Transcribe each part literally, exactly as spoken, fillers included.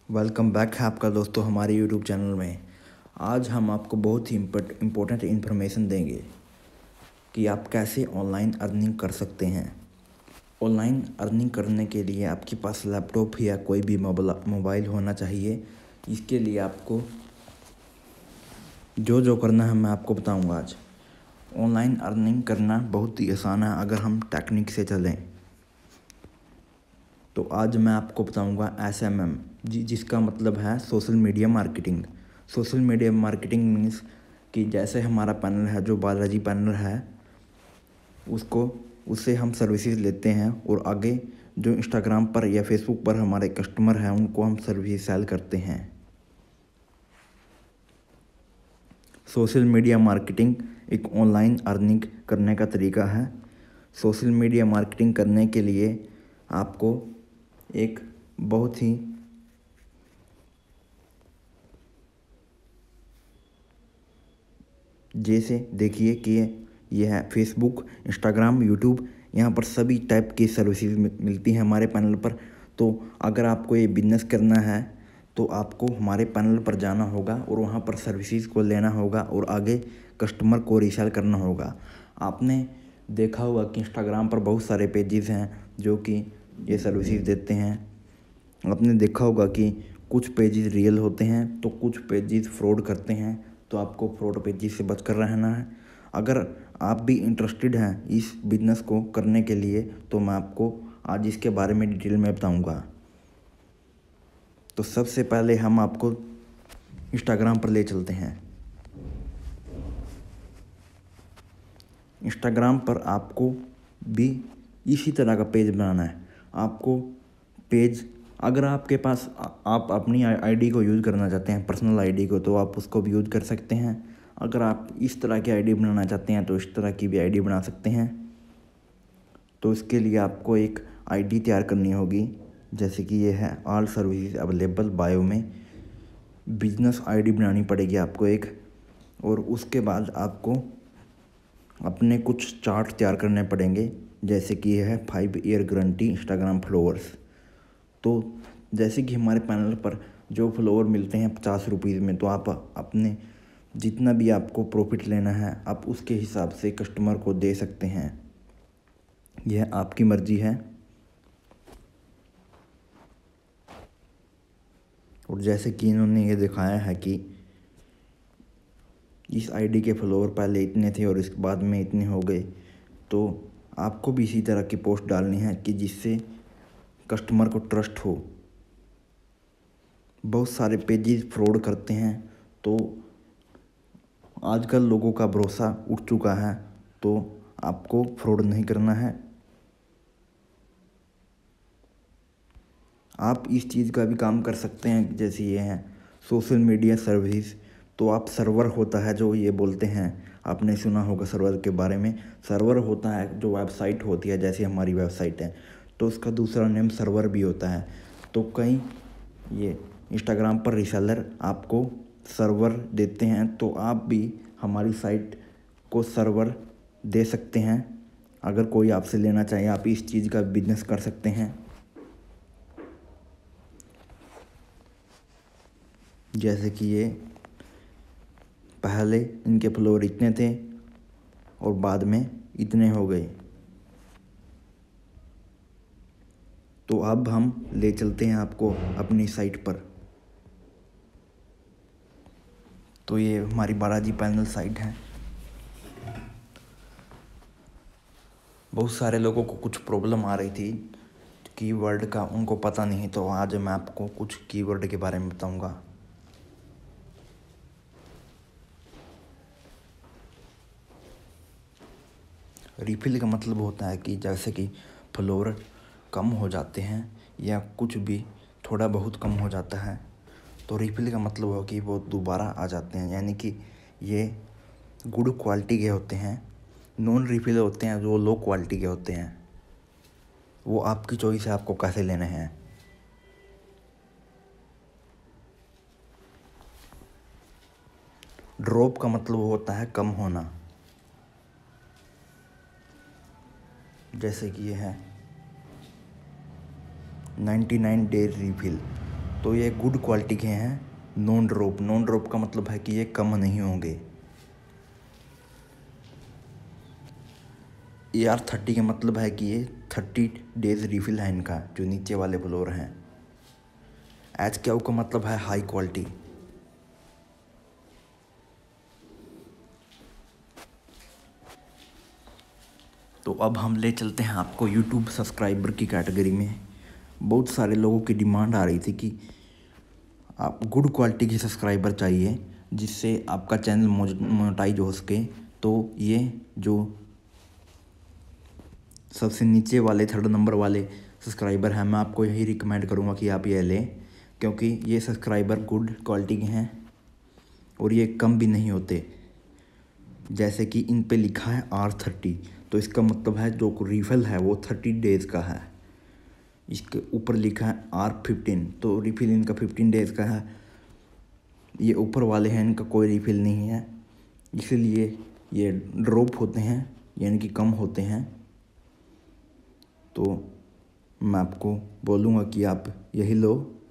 Welcome back है आपका दोस्तों हमारे यूट्यूब चैनल में। आज हम आपको बहुत ही इम्पोर्टेंट इन्फॉर्मेशन देंगे कि आप कैसे ऑनलाइन अर्निंग कर सकते हैं। ऑनलाइन अर्निंग करने के लिए आपके पास लैपटॉप या कोई भी मोबाइल होना चाहिए। इसके लिए आपको जो जो करना है मैं आपको बताऊंगा आज। ऑनलाइन अर्निंग करना बहुत ही आसान है अगर हम टेक्निक से चलें। तो आज मैं आपको बताऊंगा एस एम एम जी जिसका मतलब है social media marketing. Social media marketing means कि जैसे हमारा पैनल है, जो बालाजी पैनल है, उसको उससे हम सर्विसेज लेते हैं और आगे जो इंस्टाग्राम पर या फेसबुक पर हमारे कस्टमर हैं उनको हम सर्विस सेल करते हैं। सोशल मीडिया मार्केटिंग एक ऑनलाइन अर्निंग करने का तरीका है। सोशल मीडिया मार्केटिंग करने के लिए आपको एक बहुत ही जैसे देखिए कि यह है फेसबुक, इंस्टाग्राम, यूट्यूब, यहाँ पर सभी टाइप की सर्विसेज मिलती हैं हमारे पैनल पर। तो अगर आपको ये बिजनेस करना है तो आपको हमारे पैनल पर जाना होगा और वहाँ पर सर्विसेज को लेना होगा और आगे कस्टमर को रीसेल करना होगा। आपने देखा होगा कि इंस्टाग्राम पर बहुत सारे पेजेस हैं जो कि ये सर्विसेज देते हैं। आपने देखा होगा कि कुछ पेजेस रियल होते हैं तो कुछ पेजेस फ्रॉड करते हैं, तो आपको फ्रॉड पेजेस से बचकर रहना है। अगर आप भी इंटरेस्टेड हैं इस बिज़नेस को करने के लिए तो मैं आपको आज इसके बारे में डिटेल में बताऊंगा। तो सबसे पहले हम आपको इंस्टाग्राम पर ले चलते हैं। इंस्टाग्राम पर आपको भी इसी तरह का पेज बनाना है। आपको पेज अगर आपके पास आप अपनी आईडी को यूज़ करना चाहते हैं, पर्सनल आईडी को, तो आप उसको भी यूज़ कर सकते हैं। अगर आप इस तरह की आईडी बनाना चाहते हैं तो इस तरह की भी आईडी बना सकते हैं। तो इसके लिए आपको एक आईडी तैयार करनी होगी, जैसे कि ये है ऑल सर्विसेज अवेलेबल बायो में। बिजनेस आईडी बनानी पड़ेगी आपको एक, और उसके बाद आपको अपने कुछ चार्ट तैयार करने पड़ेंगे, जैसे कि यह है five year guarantee Instagram followers. तो जैसे कि हमारे पैनल पर जो फॉलोअर मिलते हैं पचास रुपीज़ में, तो आप अपने जितना भी आपको प्रॉफिट लेना है आप उसके हिसाब से कस्टमर को दे सकते हैं। यह आपकी मर्जी है। और जैसे कि इन्होंने ये दिखाया है कि इस आईडी के फॉलोअर पहले इतने थे और इसके बाद में इतने हो गए, तो आपको भी इसी तरह की पोस्ट डालनी है कि जिससे कस्टमर को ट्रस्ट हो। बहुत सारे पेजेस फ्रॉड करते हैं, तो आजकल लोगों का भरोसा उठ चुका है, तो आपको फ्रॉड नहीं करना है। आप इस चीज़ का भी काम कर सकते हैं, जैसे ये है सोशल मीडिया सर्विस। तो आप सर्वर होता है जो ये बोलते हैं, आपने सुना होगा सर्वर के बारे में। सर्वर होता है जो वेबसाइट होती है, जैसे हमारी वेबसाइट है, तो उसका दूसरा नेम सर्वर भी होता है। तो कई ये इंस्टाग्राम पर रीसेलर आपको सर्वर देते हैं, तो आप भी हमारी साइट को सर्वर दे सकते हैं। अगर कोई आपसे लेना चाहे आप इस चीज़ का बिजनेस कर सकते हैं। जैसे कि ये पहले इनके फ्लोर इतने थे और बाद में इतने हो गए। तो अब हम ले चलते हैं आपको अपनी साइट पर। तो ये हमारी बालाजी पैनल साइट है। बहुत सारे लोगों को कुछ प्रॉब्लम आ रही थी कीवर्ड का, उनको पता नहीं, तो आज मैं आपको कुछ कीवर्ड के बारे में बताऊंगा। रिफिल का मतलब होता है कि जैसे कि फ्लोर कम हो जाते हैं या कुछ भी थोड़ा बहुत कम हो जाता है, तो रिफिल का मतलब हो कि वो दोबारा आ जाते हैं, यानी कि ये गुड क्वालिटी के होते हैं। नॉन रिफिल होते हैं जो लो क्वालिटी के होते हैं। वो आपकी चॉइस है आपको कैसे लेने हैं। ड्रॉप का मतलब होता है कम होना, जैसे कि ये है नाइन्टी नाइन डेज रिफिल। तो ये गुड क्वालिटी के हैं, नॉन ड्रॉप। नॉन ड्रॉप का मतलब है कि ये कम नहीं होंगे। ए आर थर्टी का मतलब है कि ये थर्टी डेज रिफिल है इनका, जो नीचे वाले फ्लोर हैं। एच क्यू का मतलब है हाई क्वालिटी। तो अब हम ले चलते हैं आपको यूट्यूब सब्सक्राइबर की कैटेगरी में। बहुत सारे लोगों की डिमांड आ रही थी कि आप गुड क्वालिटी के सब्सक्राइबर चाहिए जिससे आपका चैनल मोनेटाइज हो सके। तो ये जो सबसे नीचे वाले थर्ड नंबर वाले सब्सक्राइबर हैं, मैं आपको यही रिकमेंड करूँगा कि आप ये लें, क्योंकि ये सब्सक्राइबर गुड क्वालिटी के हैं और ये कम भी नहीं होते। जैसे कि इन पे लिखा है आर थर्टी, तो इसका मतलब है जो रिफिल है वो थर्टी डेज़ का है। इसके ऊपर लिखा है आर फिफ्टीन, तो रिफिल इनका फिफ्टीन डेज़ का है। ये ऊपर वाले हैं, इनका कोई रिफिल नहीं है, इसीलिए ये ड्रॉप होते हैं, यानी कि कम होते हैं। तो मैं आपको बोलूँगा कि आप यही लो।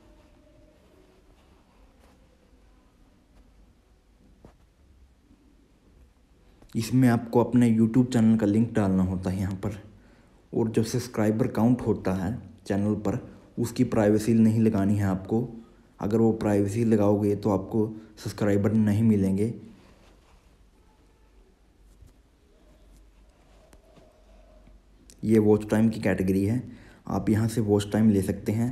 इसमें आपको अपने यूट्यूब चैनल का लिंक डालना होता है यहाँ पर, और जो सब्सक्राइबर काउंट होता है चैनल पर उसकी प्राइवेसी नहीं लगानी है आपको। अगर वो प्राइवेसी लगाओगे तो आपको सब्सक्राइबर नहीं मिलेंगे। ये वॉच टाइम की कैटेगरी है, आप यहाँ से वॉच टाइम ले सकते हैं।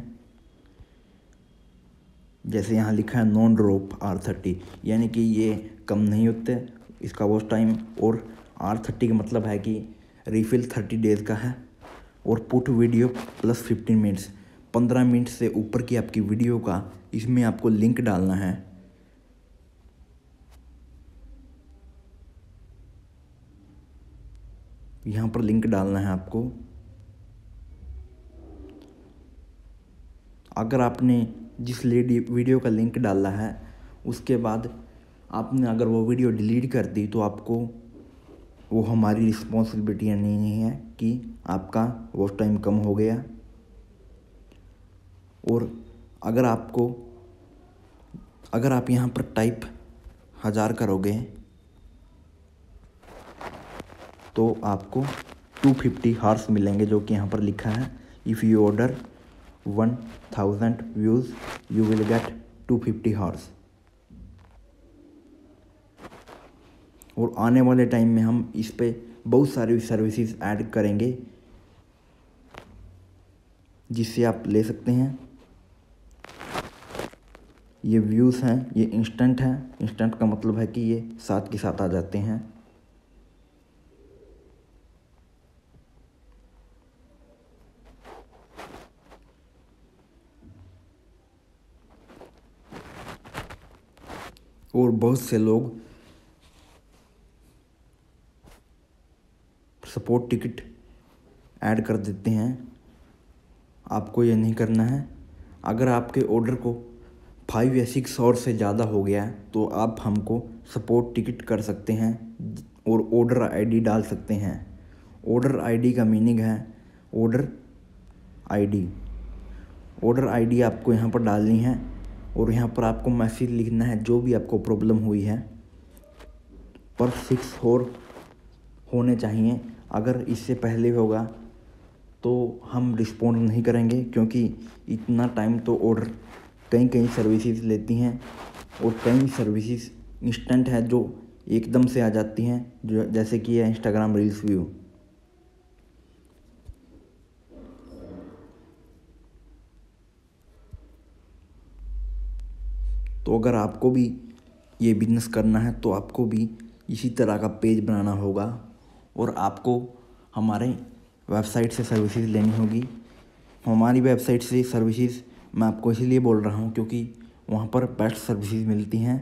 जैसे यहाँ लिखा है नॉन ड्रॉप आर थर्टी, यानी कि ये कम नहीं होते इसका वॉच टाइम। और आर थर्टी का मतलब है कि रिफिल थर्टी डेज़ का है। और put video plus fifteen minutes, पंद्रह मिनट से ऊपर की आपकी वीडियो का इसमें आपको लिंक डालना है। यहाँ पर लिंक डालना है आपको। अगर आपने जिस लेडी वीडियो का लिंक डाला है उसके बाद आपने अगर वो वीडियो डिलीट कर दी, तो आपको वो हमारी रिस्पॉन्सिबिलिटी नहीं है कि आपका वॉच टाइम कम हो गया। और अगर आपको अगर आप यहाँ पर टाइप हज़ार करोगे तो आपको टू फिफ्टी हार्स मिलेंगे, जो कि यहाँ पर लिखा है if you order one thousand views you will get two fifty hours. और आने वाले टाइम में हम इस पे बहुत सारी सर्विसेज ऐड करेंगे जिससे आप ले सकते हैं। ये व्यूज़ हैं, ये इंस्टेंट हैं। इंस्टेंट का मतलब है कि ये साथ के साथ आ जाते हैं। और बहुत से लोग सपोर्ट टिकट ऐड कर देते हैं, आपको ये नहीं करना है। अगर आपके ऑर्डर को फाइव या सिक्स और से ज़्यादा हो गया है तो आप हमको सपोर्ट टिकट कर सकते हैं और ऑर्डर आईडी डाल सकते हैं। ऑर्डर आईडी का मीनिंग है ऑर्डर आईडी। ऑर्डर आईडी आपको यहाँ पर डालनी है और यहाँ पर आपको मैसेज लिखना है जो भी आपको प्रॉब्लम हुई है। पर सिक्स और होने चाहिए, अगर इससे पहले होगा तो हम रिस्पॉन्ड नहीं करेंगे, क्योंकि इतना टाइम तो ऑर्डर कई कई सर्विसेज लेती हैं और कई सर्विसेज इंस्टेंट है जो एकदम से आ जाती हैं, जो जैसे कि है इंस्टाग्राम रील्स व्यू। तो अगर आपको भी ये बिजनेस करना है तो आपको भी इसी तरह का पेज बनाना होगा और आपको हमारे वेबसाइट से सर्विसेज लेनी होगी। हमारी वेबसाइट से सर्विसेज मैं आपको इसीलिए बोल रहा हूँ क्योंकि वहाँ पर बेस्ट सर्विसेज मिलती हैं।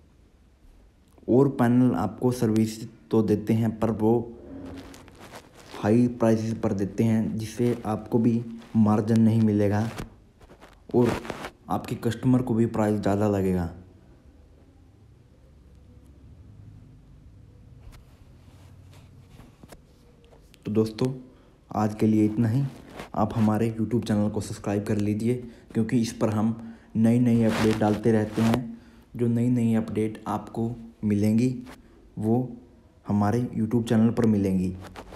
और पैनल आपको सर्विस तो देते हैं पर वो हाई प्राइसेस पर देते हैं, जिससे आपको भी मार्जिन नहीं मिलेगा और आपके कस्टमर को भी प्राइस ज़्यादा लगेगा। तो दोस्तों आज के लिए इतना ही। आप हमारे यूट्यूब चैनल को सब्सक्राइब कर लीजिए, क्योंकि इस पर हम नई नई अपडेट डालते रहते हैं। जो नई नई अपडेट आपको मिलेंगी वो हमारे यूट्यूब चैनल पर मिलेंगी।